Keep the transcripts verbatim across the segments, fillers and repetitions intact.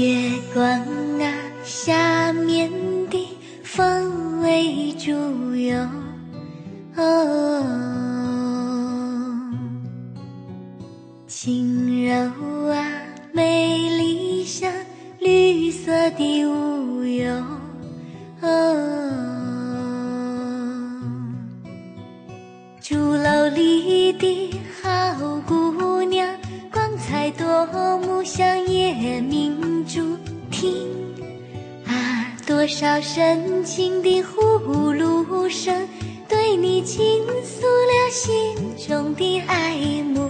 月光啊，下面的凤尾竹哟，哦，轻柔啊，美丽像绿色的雾哟，哦，竹篓里的好姑娘，光彩夺目像夜明珠。听啊，多少深情的呼噜声，对你倾诉了心中的爱慕。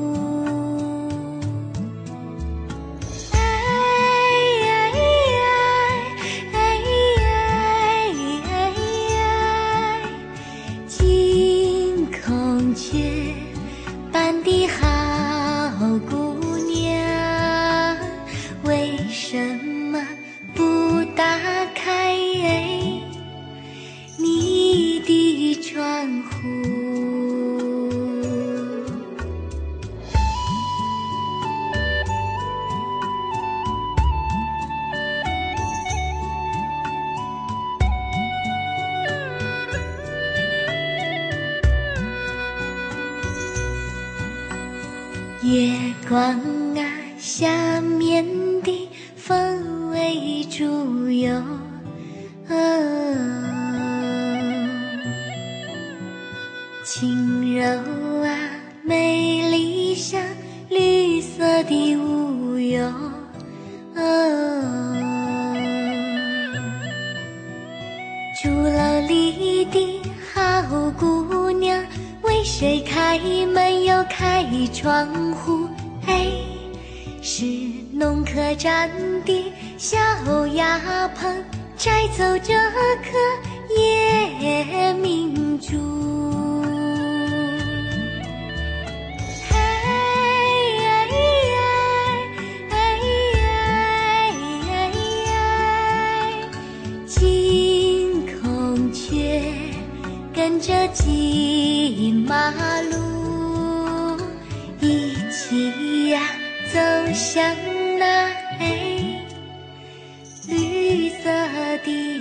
雀般的好姑娘，为什么不打开你的窗户？月光啊，下面的凤尾竹哟，哦，轻柔啊，美丽像绿色的雾哟，哦，竹篓里的好姑娘，为谁开门又开窗户？哎，是农客站的小丫棚，摘走这颗夜明珠。金孔雀跟着金马路，一起呀走向那哎绿色的